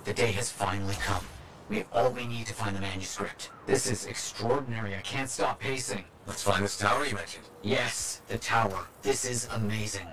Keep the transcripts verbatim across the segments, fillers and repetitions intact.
The day has finally come. We have all we need to find the manuscript. This is extraordinary. I can't stop pacing. Let's find this tower you mentioned. Yes, the tower. This is amazing.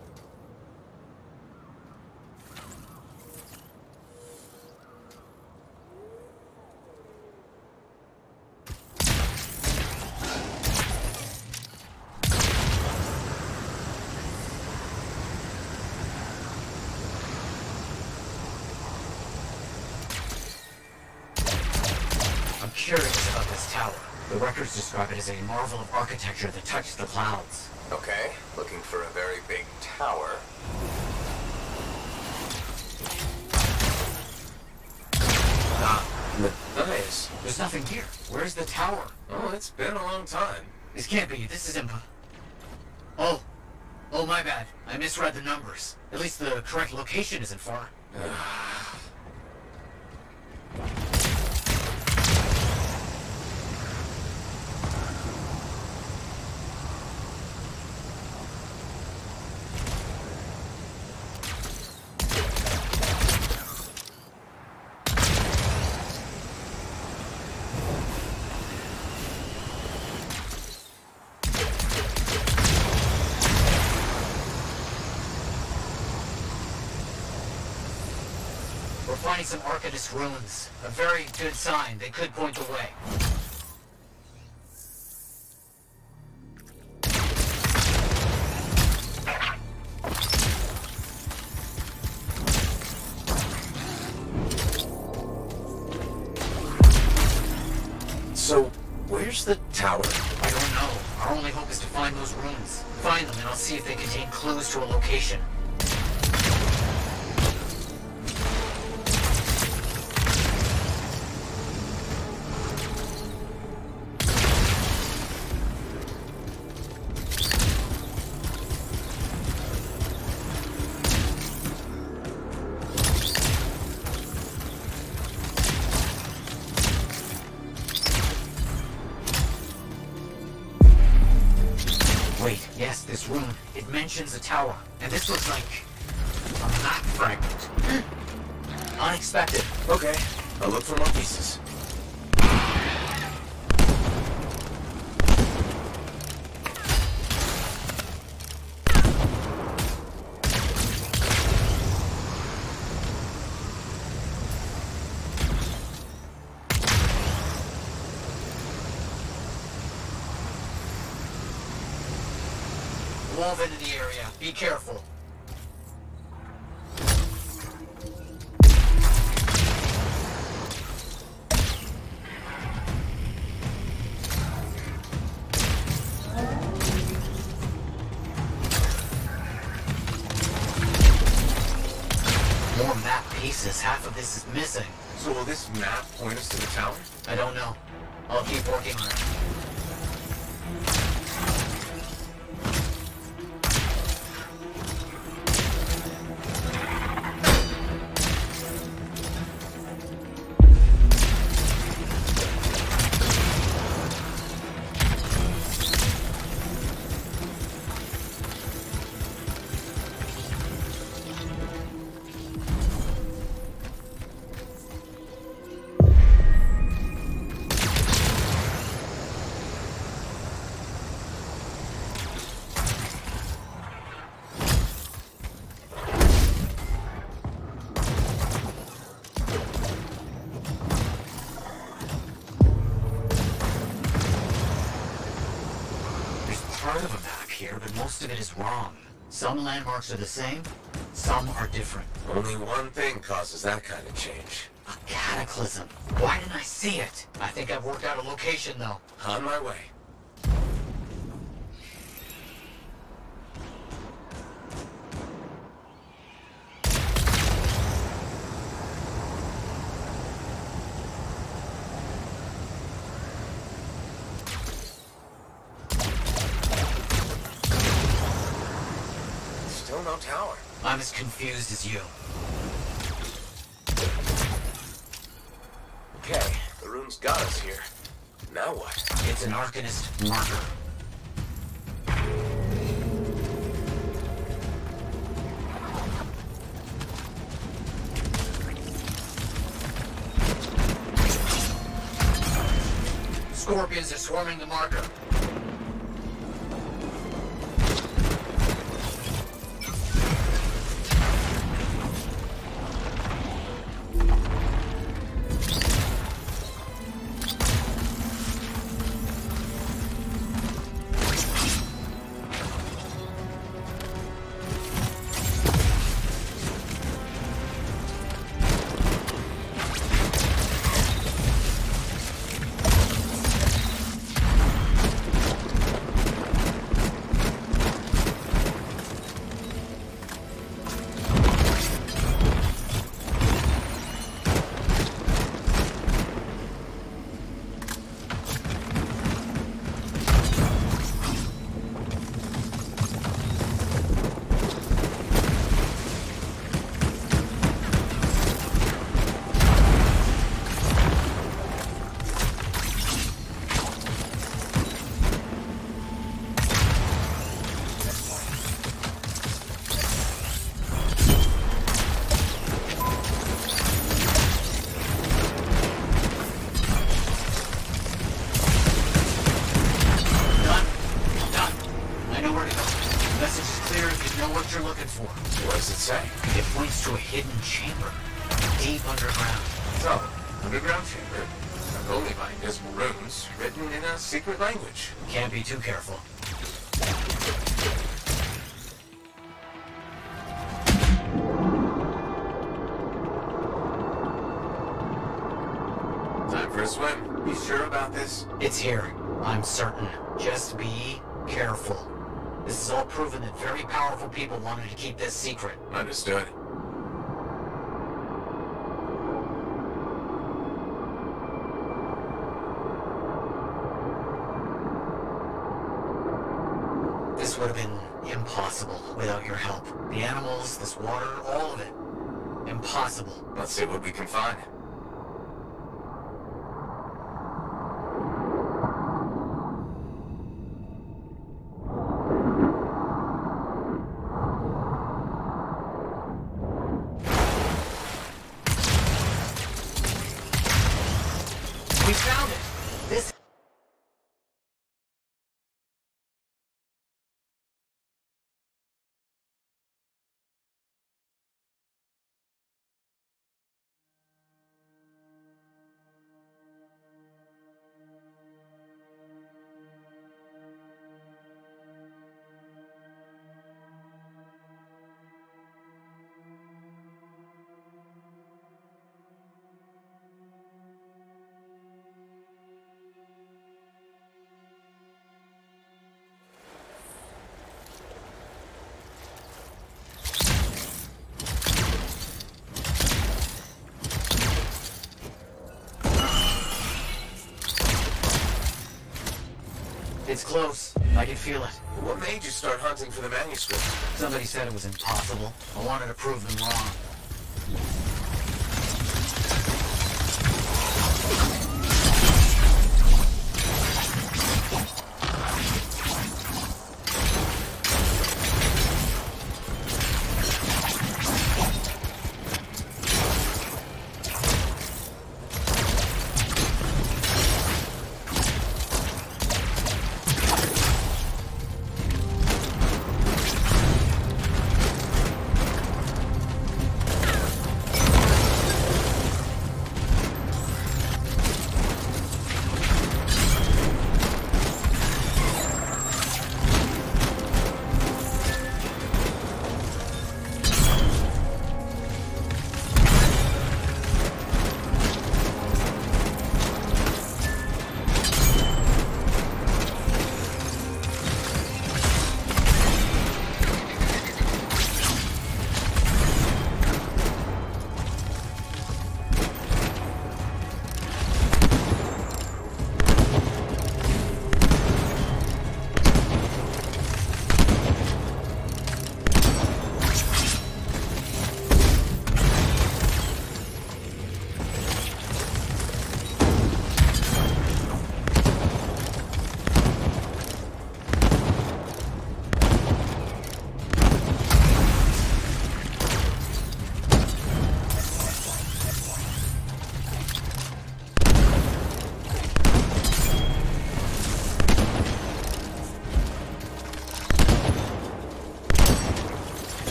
I'm curious about this tower. The records describe it as a marvel of architecture that touched the clouds. Okay, looking for a very big tower. Ah, Matthias. There's nothing here. Where's the tower? Oh, it's been a long time. This can't be. This is imp... Oh. Oh, my bad. I misread the numbers. At least the correct location isn't far. We're finding some Arcanist ruins. A very good sign. They could point the way. So, where's the tower? I don't know. Our only hope is to find those ruins. Find them and I'll see if they contain clues to a location. Wait, yes, this room. It mentions a tower. And this looks like... a map fragment. Unexpected. Okay, I'll look for more pieces. Move into the area. Be careful. More map pieces. Half of this is missing. So will this map point us to the tower? I don't know. I'll keep working on it. Part of a map here, but most of it is wrong. Some landmarks are the same, some are different. Only one thing causes that kind of change. A cataclysm. Why didn't I see it? I think I've worked out a location, though. On my way. Still no tower. I'm as confused as you. Okay, the rune's got us here. Now what? It's an Arcanist marker. Scorpions are swarming the marker. What does it say? It points to a hidden chamber, deep underground. So, underground chamber, not only by invisible runes, written in a secret language. Can't be too careful. Time for a swim. You sure about this? It's here. I'm certain. Just be careful. This is all proven that very powerful people wanted to keep this secret. Understood. This would have been impossible without your help. The animals, this water, all of it. Impossible. Let's see what we can find. We found it! This... It's close. I can feel it. What made you start hunting for the manuscript? Somebody said it was impossible. I wanted to prove them wrong.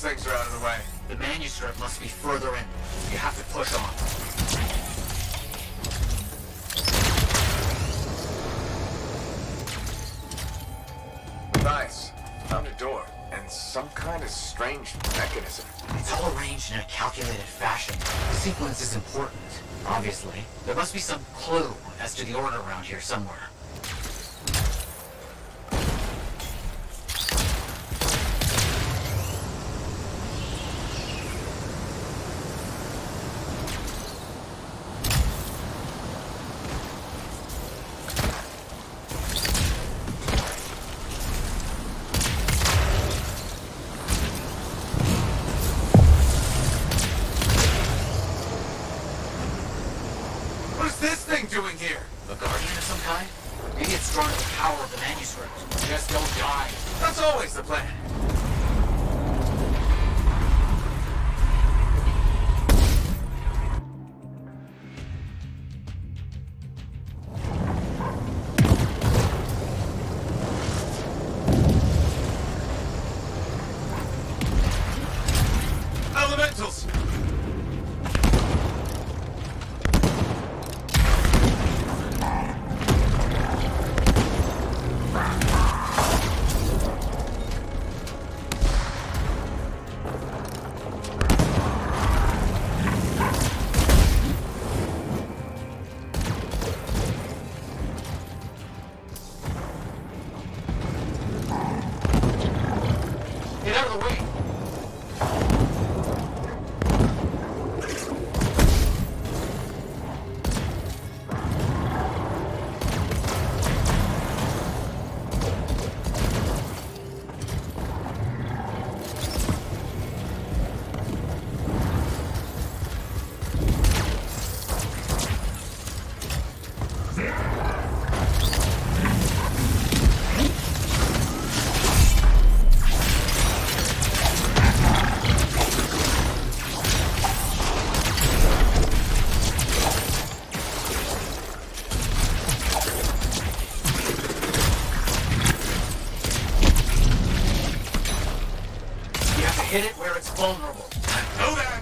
things are out of the way. The manuscript must be further in. You have to push on. Matthias, found a door, and some kind of strange mechanism. It's all arranged in a calculated fashion. The sequence is important, obviously. There must be some clue as to the order around here somewhere. Doing here? A guardian of some kind? Maybe it's drawn to the power of the manuscript. Just don't die. That's always the plan. Elementals! Get out of the way! Hit it where it's vulnerable. Know that!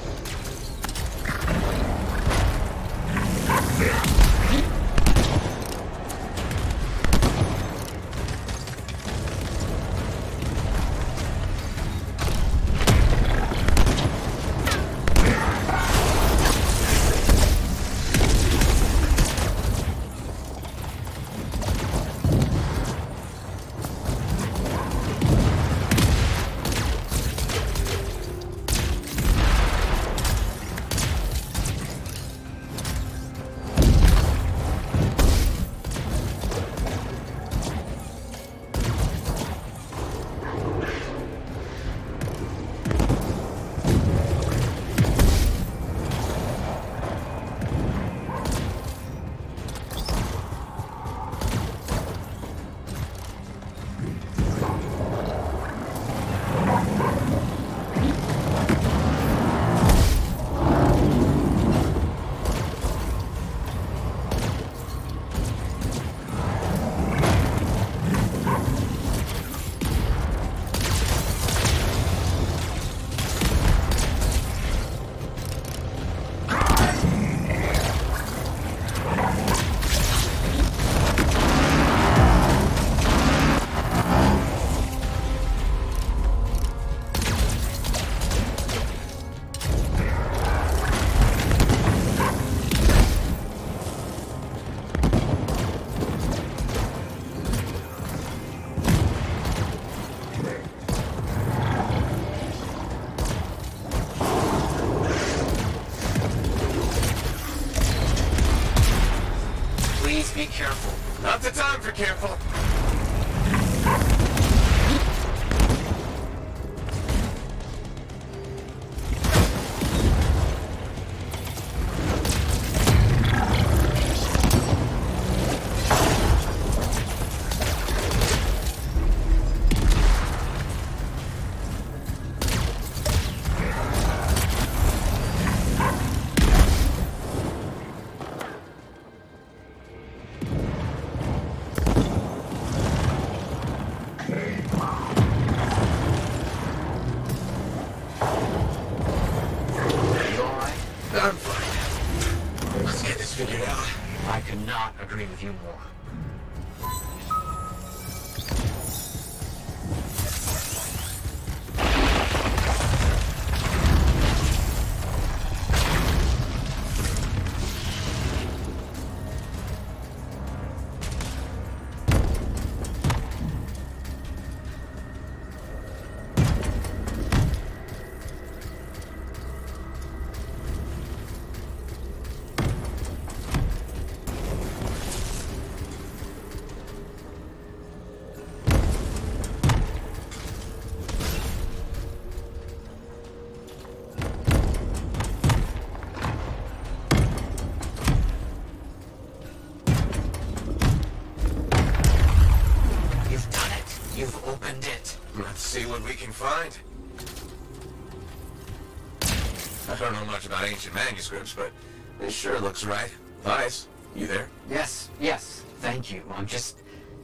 Be careful. Not the time for careful. could not agree with you more. You've opened it. Let's see what we can find. I don't know much about ancient manuscripts, but this sure looks right. Matthias, you there? Yes, yes, thank you. I'm just...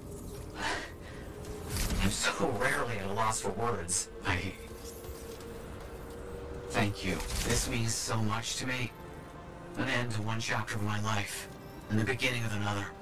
I'm so rarely at a loss for words. I... Thank you. This means so much to me. An end to one chapter of my life, and the beginning of another.